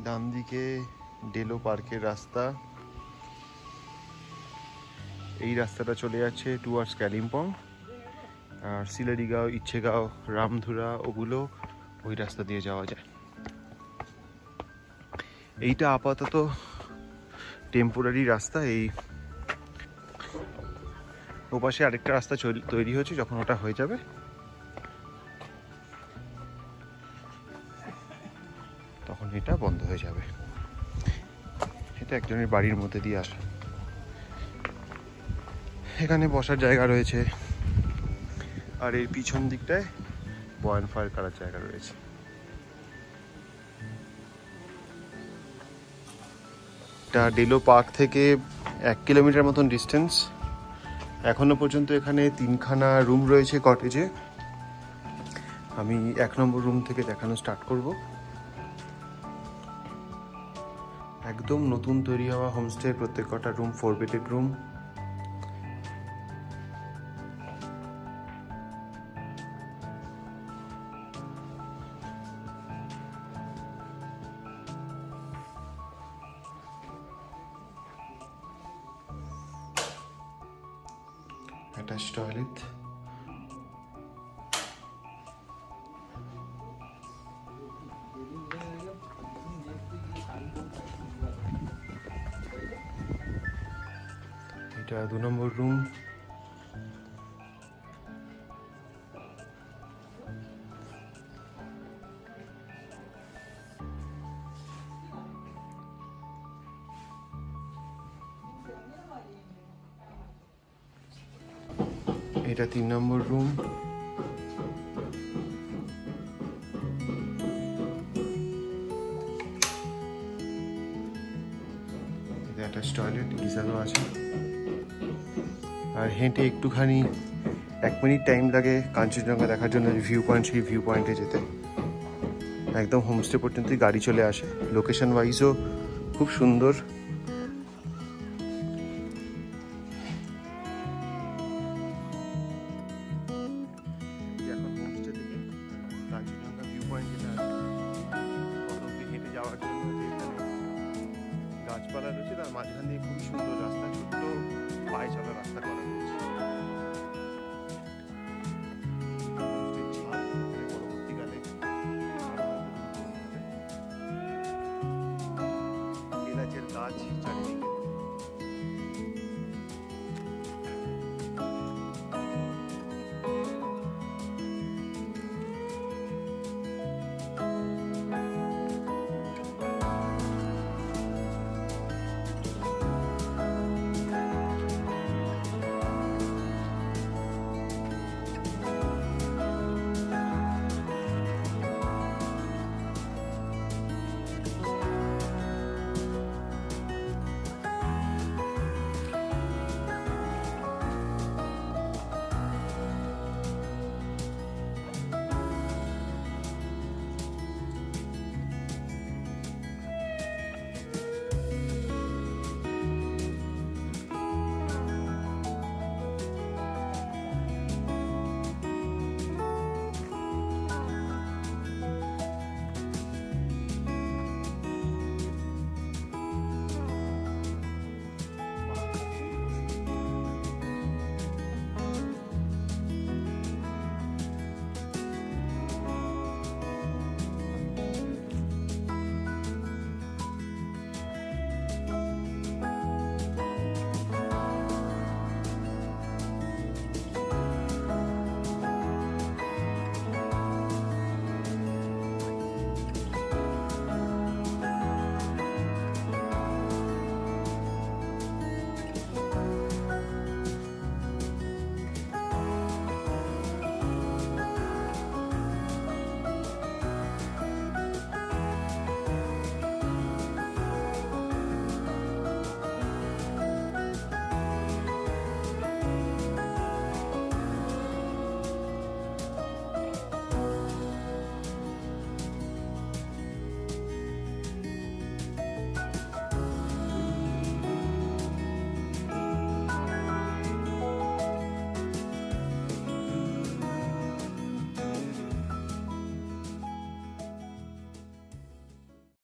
ডান দিকে ডেলো পার্কের রাস্তা। এই রাস্তাটা চলে যাচ্ছে টুয়ার্ডস কালিম্পং, আর সিলেরি গাঁও, ইচ্ছেগাঁও, রামধুরা ওগুলো ওই রাস্তা দিয়ে যাওয়া যায়। এইটা আপাতত টেম্পোরারি রাস্তা। এই ওপাশে আরেকটা রাস্তা তৈরি হয়েছে, যখন ওটা হয়ে যাবে তখন এটা বন্ধ হয়ে যাবে। এটা একজনের বাড়ির মধ্যে দিয়ে আসে। এখানে বসার জায়গা রয়েছে, আর এর পিছন দিকটায় বনফায়ার করার জায়গা রয়েছে। এটা ডেলো পার্ক থেকে 1 কিলোমিটার মতন ডিস্টেন্স। এখনো পর্যন্ত এখানে 3খানা রুম রয়েছে কটেজে। আমি 1 নম্বর রুম থেকে দেখানো স্টার্ট করব। একদম নতুন তৈরি হওয়া হোমস্টে, প্রত্যেক কটা room 4 bedded room. Attach toilet. এটা 2 নম্বর রুম। এটা 3 নম্বর রুম। অ্যাটাচ টয়লেট, গিজারও আছে। আর হেঁটে একটুখানি 1 মিনিট টাইম লাগে কাঞ্চনজঙ্ঘা দেখার জন্য, ভিউ পয়েন্ট, সেই ভিউ পয়েন্টে যেতে। একদম হোমস্টে পর্যন্তই গাড়ি চলে আসে। লোকেশন ওয়াইজও খুব সুন্দর। এখন হোমস্টে থেকে কাঞ্চনজঙ্ঘা ভিউ পয়েন্ট যেটা আছে, অত অব্দি হেঁটে যাওয়ার জন্য যে এখানে গাছপালা রয়েছে, তার মাঝখান দিয়ে